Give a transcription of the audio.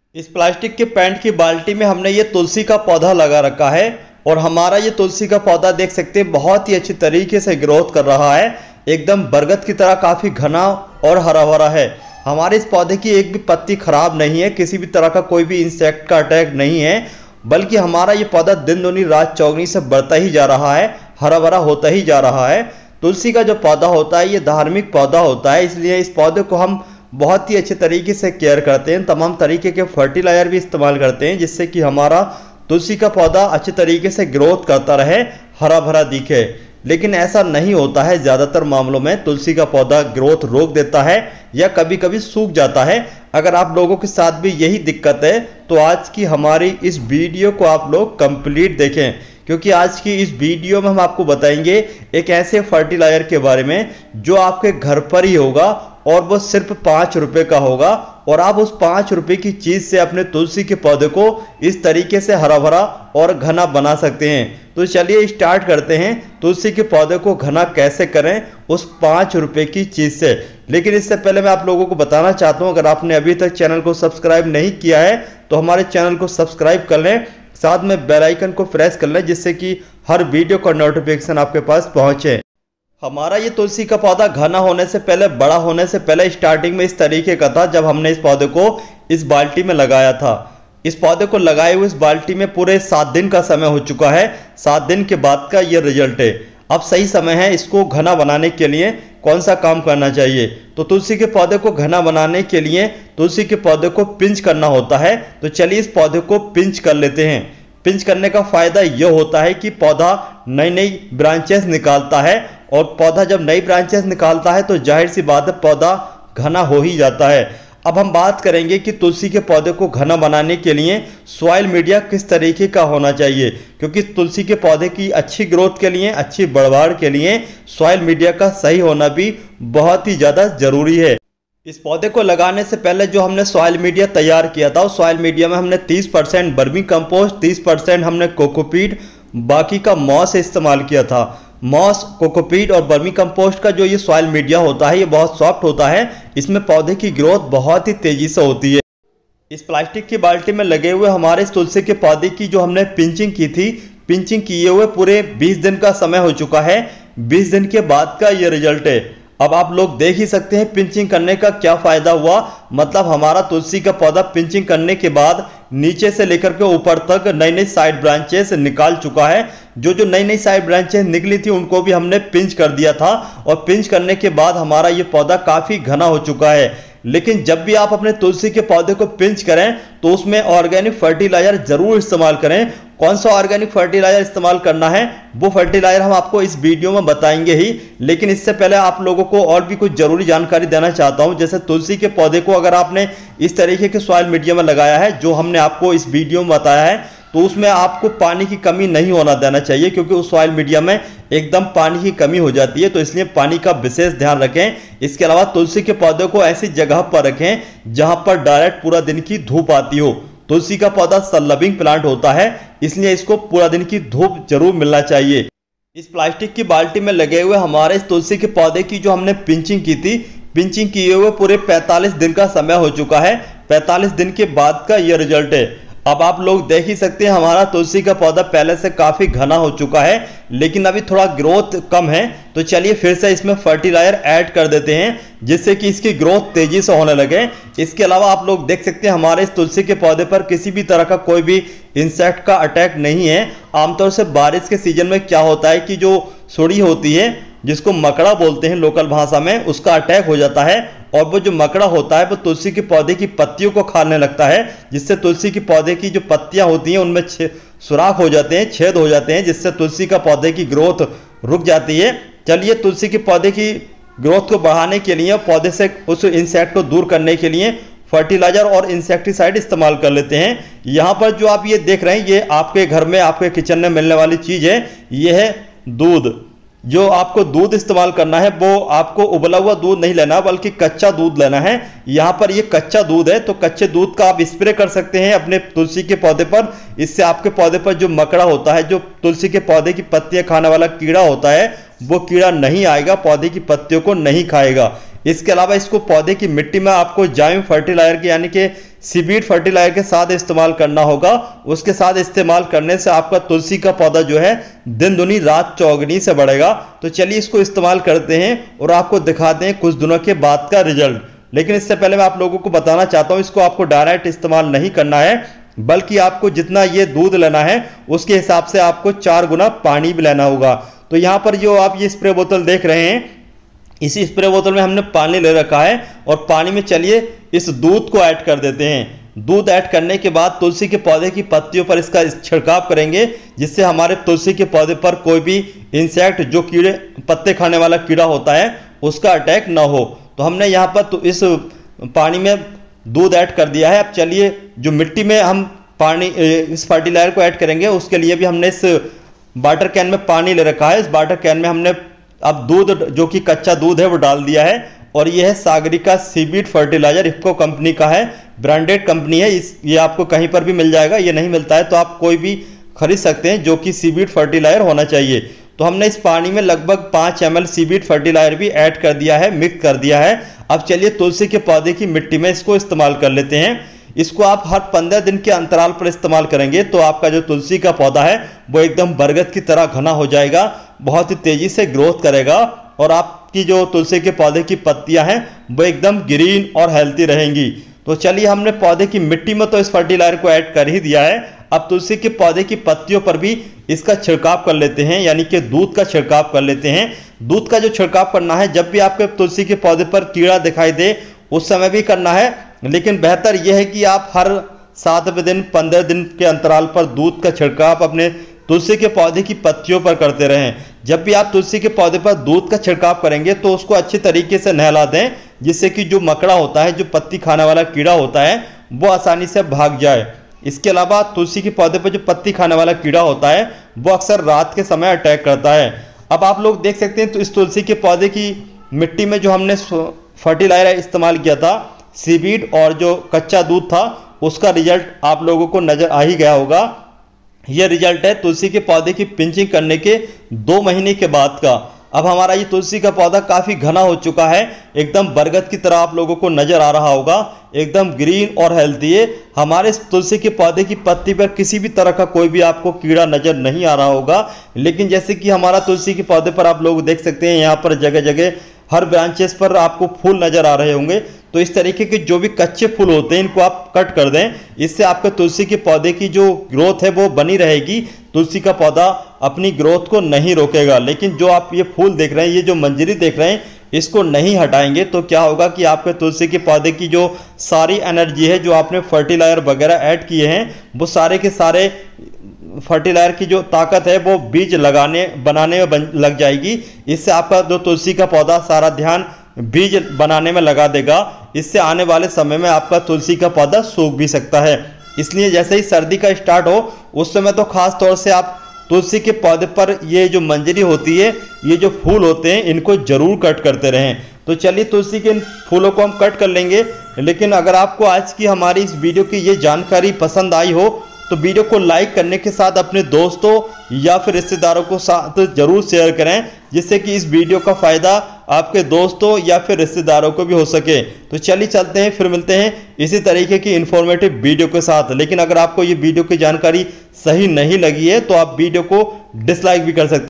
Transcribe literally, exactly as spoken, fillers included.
इस प्लास्टिक के पेंट की बाल्टी में हमने ये तुलसी का पौधा लगा रखा है और हमारा ये तुलसी का पौधा देख सकते हैं बहुत ही अच्छी तरीके से ग्रोथ कर रहा है। एकदम बरगद की तरह काफ़ी घना और हरा भरा है। हमारे इस पौधे की एक भी पत्ती खराब नहीं है, किसी भी तरह का कोई भी इंसेक्ट का अटैक नहीं है, बल्कि हमारा ये पौधा दिन दूनी रात चौगनी से बढ़ता ही जा रहा है, हरा भरा होता ही जा रहा है। तुलसी का जो पौधा होता है ये धार्मिक पौधा होता है, इसलिए इस पौधे को हम बहुत ही अच्छे तरीके से केयर करते हैं। तमाम तरीके के फर्टिलाइजर भी इस्तेमाल करते हैं जिससे कि हमारा तुलसी का पौधा अच्छे तरीके से ग्रोथ करता रहे, हरा भरा दिखे। लेकिन ऐसा नहीं होता है, ज़्यादातर मामलों में तुलसी का पौधा ग्रोथ रोक देता है या कभी कभी सूख जाता है। अगर आप लोगों के साथ भी यही दिक्कत है तो आज की हमारी इस वीडियो को आप लोग कंप्लीट देखें, क्योंकि आज की इस वीडियो में हम आपको बताएंगे एक ऐसे फर्टिलाइजर के बारे में जो आपके घर पर ही होगा और वो सिर्फ पाँच रुपये का होगा और आप उस पाँच रुपये की चीज़ से अपने तुलसी के पौधे को इस तरीके से हरा भरा और घना बना सकते हैं। तो चलिए स्टार्ट करते हैं तुलसी के पौधे को घना कैसे करें उस पाँच रुपये की चीज़ से। लेकिन इससे पहले मैं आप लोगों को बताना चाहता हूँ, अगर आपने अभी तक चैनल को सब्सक्राइब नहीं किया है तो हमारे चैनल को सब्सक्राइब कर लें, साथ में बेल आइकन को प्रेस कर लें जिससे कि हर वीडियो का नोटिफिकेशन आपके पास पहुँचे। हमारा ये तुलसी का पौधा घना होने से पहले, बड़ा होने से पहले स्टार्टिंग में इस तरीके का था जब हमने इस पौधे को इस बाल्टी में लगाया था। इस पौधे को लगाए हुए इस बाल्टी में पूरे सात दिन का समय हो चुका है। सात दिन के बाद का ये रिजल्ट है। अब सही समय है इसको घना बनाने के लिए कौन सा काम करना चाहिए। तो तुलसी के पौधे को घना बनाने के लिए तुलसी के पौधे को पिंच करना होता है। तो चलिए इस पौधे को पिंच कर लेते हैं। पिंच करने का फायदा यह होता है कि पौधा नई नई ब्रांचेस निकालता है और पौधा जब नई ब्रांचेस निकालता है तो जाहिर सी बात है पौधा घना हो ही जाता है। अब हम बात करेंगे कि तुलसी के पौधे को घना बनाने के लिए सॉइल मीडिया किस तरीके का होना चाहिए, क्योंकि तुलसी के पौधे की अच्छी ग्रोथ के लिए, अच्छी बढ़वाड़ के लिए सॉइल मीडिया का सही होना भी बहुत ही ज़्यादा ज़रूरी है। इस पौधे को लगाने से पहले जो हमने सॉइल मीडिया तैयार किया था उस सॉइल मीडिया में हमने तीस परसेंट बर्मी कंपोस्ट, तीस परसेंट हमने कोकोपीट, बाकी का मॉस इस्तेमाल किया था। मॉस, कोकोपीट और बर्मी कंपोस्ट का जो ये सॉइल मीडिया होता है ये बहुत सॉफ्ट होता है, इसमें पौधे की ग्रोथ बहुत ही तेजी से होती है। इस प्लास्टिक की बाल्टी में लगे हुए हमारे इस तुलसी के पौधे की जो हमने पिंचिंग की थी, पिंचिंग किए हुए पूरे बीस दिन का समय हो चुका है। बीस दिन के बाद का ये रिजल्ट है। अब आप लोग देख ही सकते हैं पिंचिंग करने का क्या फायदा हुआ। मतलब हमारा तुलसी का पौधा पिंचिंग करने के बाद नीचे से लेकर के ऊपर तक नई नई साइड ब्रांचेस निकाल चुका है। जो जो नई नई साइड ब्रांचेस निकली थी उनको भी हमने पिंच कर दिया था और पिंच करने के बाद हमारा ये पौधा काफ़ी घना हो चुका है। लेकिन जब भी आप अपने तुलसी के पौधे को पिंच करें तो उसमें ऑर्गेनिक फर्टिलाइजर जरूर इस्तेमाल करें। कौन सा ऑर्गेनिक फर्टिलाइजर इस्तेमाल करना है वो फर्टिलाइजर हम आपको इस वीडियो में बताएंगे ही। लेकिन इससे पहले आप लोगों को और भी कुछ जरूरी जानकारी देना चाहता हूं। जैसे तुलसी के पौधे को अगर आपने इस तरीके के सॉइल मीडिया में लगाया है जो हमने आपको इस वीडियो में बताया है तो उसमें आपको पानी की कमी नहीं होना देना चाहिए, क्योंकि उस सॉइल मीडिया में एकदम पानी की कमी हो जाती है। तो इसलिए पानी का विशेष ध्यान रखें। इसके अलावा तुलसी के पौधे को ऐसी जगह पर रखें जहां पर डायरेक्ट पूरा दिन की धूप आती हो। तुलसी का पौधा सनलविंग प्लांट होता है, इसलिए इसको पूरा दिन की धूप जरूर मिलना चाहिए। इस प्लास्टिक की बाल्टी में लगे हुए हमारे इस तुलसी के पौधे की जो हमने पिंचिंग की थी, पिंचिंग किए हुए पूरे पैंतालीस दिन का समय हो चुका है। पैंतालीस दिन के बाद का ये रिजल्ट है। अब आप लोग देख ही सकते हैं हमारा तुलसी का पौधा पहले से काफ़ी घना हो चुका है, लेकिन अभी थोड़ा ग्रोथ कम है। तो चलिए फिर से इसमें फर्टिलाइजर ऐड कर देते हैं जिससे कि इसकी ग्रोथ तेजी से होने लगे। इसके अलावा आप लोग देख सकते हैं हमारे इस तुलसी के पौधे पर किसी भी तरह का कोई भी इंसेक्ट का अटैक नहीं है। आमतौर से बारिश के सीजन में क्या होता है कि जो सुड़ी होती है, जिसको मकड़ा बोलते हैं लोकल भाषा में, उसका अटैक हो जाता है और वो जो मकड़ा होता है वो तुलसी के पौधे की पत्तियों को खाने लगता है, जिससे तुलसी के पौधे की जो पत्तियां होती हैं उनमें सुराख हो जाते हैं, छेद हो जाते हैं, जिससे तुलसी का पौधे की ग्रोथ रुक जाती है। चलिए तुलसी के पौधे की ग्रोथ को बढ़ाने के लिए, पौधे से उस इंसेक्ट को दूर करने के लिए फर्टिलाइजर और इंसेक्टिसाइड इस्तेमाल कर लेते हैं। यहाँ पर जो आप ये देख रहे हैं ये आपके घर में, आपके किचन में मिलने वाली चीज़ है। ये है दूध। जो आपको दूध इस्तेमाल करना है वो आपको उबला हुआ दूध नहीं लेना बल्कि कच्चा दूध लेना है। यहाँ पर ये कच्चा दूध है तो कच्चे दूध का आप स्प्रे कर सकते हैं अपने तुलसी के पौधे पर। इससे आपके पौधे पर जो मकड़ा होता है, जो तुलसी के पौधे की पत्तियां खाने वाला कीड़ा होता है, वो कीड़ा नहीं आएगा, पौधे की पत्तियों को नहीं खाएगा। इसके अलावा इसको पौधे की मिट्टी में आपको जाइम फर्टिलाइजर की यानी कि सीवीड फर्टिलाइजर के साथ इस्तेमाल करना होगा। उसके साथ इस्तेमाल करने से आपका तुलसी का पौधा जो है दिन दुनी रात चौगनी से बढ़ेगा। तो चलिए इसको इस्तेमाल करते हैं और आपको दिखाते हैं कुछ दिनों के बाद का रिजल्ट। लेकिन इससे पहले मैं आप लोगों को बताना चाहता हूं, इसको आपको डायरेक्ट इस्तेमाल नहीं करना है, बल्कि आपको जितना ये दूध लेना है उसके हिसाब से आपको चार गुना पानी भी लेना होगा। तो यहाँ पर जो आप ये स्प्रे बोतल देख रहे हैं, इसी स्प्रे बोतल में हमने पानी ले रखा है और पानी में चलिए इस दूध को ऐड कर देते हैं। दूध ऐड करने के बाद तुलसी के पौधे की पत्तियों पर इसका छिड़काव करेंगे, जिससे हमारे तुलसी के पौधे पर कोई भी इंसेक्ट, जो कीड़े पत्ते खाने वाला कीड़ा होता है, उसका अटैक ना हो। तो हमने यहाँ पर तो इस पानी में दूध ऐड कर दिया है। अब चलिए जो मिट्टी में हम पानी इस फर्टिलाइजर को ऐड करेंगे, उसके लिए भी हमने इस वाटर कैन में पानी ले रखा है। इस वाटर कैन में हमने अब दूध, जो कि कच्चा दूध है, वो डाल दिया है और यह है Sagarika seaweed fertiliser, IFFCO company का है, ब्रांडेड कंपनी है। इस ये आपको कहीं पर भी मिल जाएगा, ये नहीं मिलता है तो आप कोई भी खरीद सकते हैं, जो कि सीवीड फर्टिलाइजर होना चाहिए। तो हमने इस पानी में लगभग पाँच एम एल सीवीड फर्टिलाइजर भी ऐड कर दिया है, मिक्स कर दिया है। अब चलिए तुलसी के पौधे की मिट्टी में इसको इस्तेमाल कर लेते हैं। इसको आप हर पंद्रह दिन के अंतराल पर इस्तेमाल करेंगे तो आपका जो तुलसी का पौधा है वो एकदम बरगद की तरह घना हो जाएगा, बहुत ही तेजी से ग्रोथ करेगा और आपकी जो तुलसी के पौधे की पत्तियां हैं वो एकदम ग्रीन और हेल्थी रहेंगी। तो चलिए हमने पौधे की मिट्टी में तो इस फर्टिलाइजर को ऐड कर ही दिया है। अब तुलसी के पौधे की पत्तियों पर भी इसका छिड़काव कर लेते हैं, यानी कि दूध का छिड़काव कर लेते हैं। दूध का जो छिड़काव करना है, जब भी आपके तुलसी के पौधे पर कीड़ा दिखाई दे उस समय भी करना है, लेकिन बेहतर यह है कि आप हर सातवें दिन, पंद्रह दिन के अंतराल पर दूध का छिड़काव अपने तुलसी के पौधे की पत्तियों पर करते रहें। जब भी आप तुलसी के पौधे पर दूध का छिड़काव करेंगे तो उसको अच्छी तरीके से नहला दें, जिससे कि जो मकड़ा होता है, जो पत्ती खाने वाला कीड़ा होता है, वो आसानी से भाग जाए। इसके अलावा तुलसी के पौधे पर जो पत्ती खाने वाला कीड़ा होता है वो अक्सर रात के समय अटैक करता है। अब आप लोग देख सकते हैं तो इस तुलसी के पौधे की मिट्टी में जो हमने फर्टिलाइजर इस्तेमाल किया था, सीवीड और जो कच्चा दूध था, उसका रिजल्ट आप लोगों को नजर आ ही गया होगा। यह रिजल्ट है तुलसी के पौधे की पिंचिंग करने के दो महीने के बाद का। अब हमारा ये तुलसी का पौधा काफ़ी घना हो चुका है, एकदम बरगद की तरह आप लोगों को नजर आ रहा होगा, एकदम ग्रीन और हेल्थी है। हमारे तुलसी के पौधे की पत्ती पर किसी भी तरह का कोई भी आपको कीड़ा नजर नहीं आ रहा होगा। लेकिन जैसे कि हमारा तुलसी के पौधे पर आप लोग देख सकते हैं, यहाँ पर जगह जगह हर ब्रांचेस पर आपको फूल नजर आ रहे होंगे। तो इस तरीके के जो भी कच्चे फूल होते हैं इनको आप कट कर दें, इससे आपके तुलसी के पौधे की जो ग्रोथ है वो बनी रहेगी। तुलसी का पौधा अपनी ग्रोथ को नहीं रोकेगा। लेकिन जो आप ये फूल देख रहे हैं, ये जो मंजरी देख रहे हैं, इसको नहीं हटाएंगे तो क्या होगा कि आपके तुलसी के पौधे की जो सारी एनर्जी है, जो आपने फर्टिलाइजर वगैरह ऐड किए हैं, वो सारे के सारे फर्टिलाइजर की जो ताकत है वो बीज लगाने बनाने में बन, लग जाएगी। इससे आपका जो तुलसी का पौधा सारा ध्यान बीज बनाने में लगा देगा। इससे आने वाले समय में आपका तुलसी का पौधा सूख भी सकता है। इसलिए जैसे ही सर्दी का स्टार्ट हो उस समय तो खास तौर से आप तुलसी के पौधे पर ये जो मंजरी होती है, ये जो फूल होते हैं, इनको जरूर कट करते रहें। तो चलिए तुलसी के इन फूलों को हम कट कर लेंगे। लेकिन अगर आपको आज की हमारी इस वीडियो की ये जानकारी पसंद आई हो तो वीडियो को लाइक करने के साथ अपने दोस्तों या फिर रिश्तेदारों को साथ जरूर शेयर करें, जिससे कि इस वीडियो का फ़ायदा आपके दोस्तों या फिर रिश्तेदारों को भी हो सके। तो चलिए चलते हैं, फिर मिलते हैं इसी तरीके की इन्फॉर्मेटिव वीडियो के साथ। लेकिन अगर आपको ये वीडियो की जानकारी सही नहीं लगी है तो आप वीडियो को डिसलाइक भी कर सकते हैं।